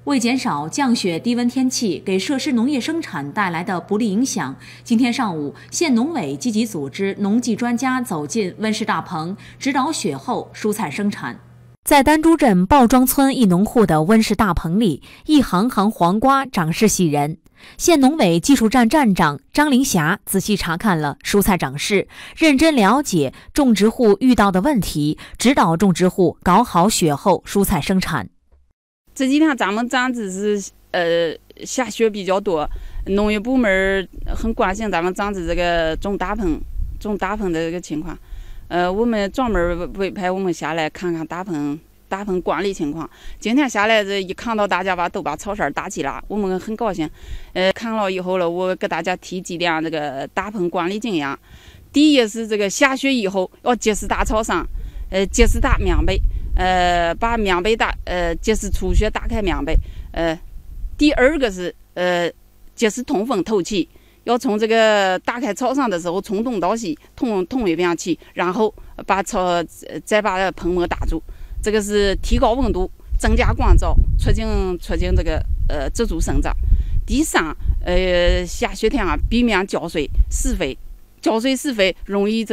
为减少降雪低温天气给涉施农业生产带来的不利影响，今天上午，县农委积极组织农技专家走进温室大棚，指导雪后蔬菜生产。在丹珠镇鲍庄村一农户的温室大棚里，一行行黄瓜长势喜人。县农委技术站站长张林霞仔细查看了蔬菜长势，认真了解种植户遇到的问题，指导种植户搞好雪后蔬菜生产。 这几天咱们长子是下雪比较多，农业部门很关心咱们长子这个种大棚的这个情况。我们专门委派我们下来看看大棚管理情况。今天下来这一看到大家都把草绳搭起了，我们很高兴。看了以后了，我给大家提几点这个大棚管理经验。第一是这个下雪以后要及时打草绳，及时打棉被，把棉被及时除雪打开棉被。第二个是及时通风透气。要从这个打开草绳的时候从东到西通一遍气，然后再把棚膜打住。这个是提高温度，增加光照，促进这个植株生长。第三，下雪天避免浇水施肥，浇水施肥容易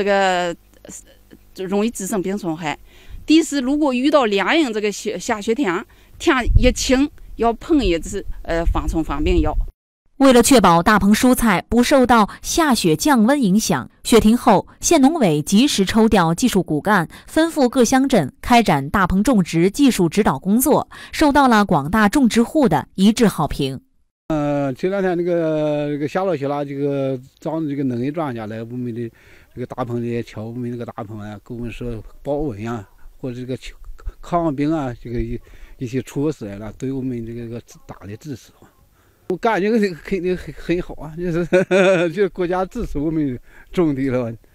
滋生病虫害。第四，如果遇到连阴这个下雪天一晴，要喷一次防虫防病药。 为了确保大棚蔬菜不受到下雪降温影响，雪停后，县农委及时抽调技术骨干，吩咐各乡镇开展大棚种植技术指导工作，受到了广大种植户的一致好评。 前两天这个下了雪了，这个找这个农业专家来我们的这个大棚里瞧我们这个大棚啊，跟我们说保温啊，或者这个抗病啊，这个一些措施了，对我们这个大的支持。我感觉肯定很好啊，就是国家支持我们种地了。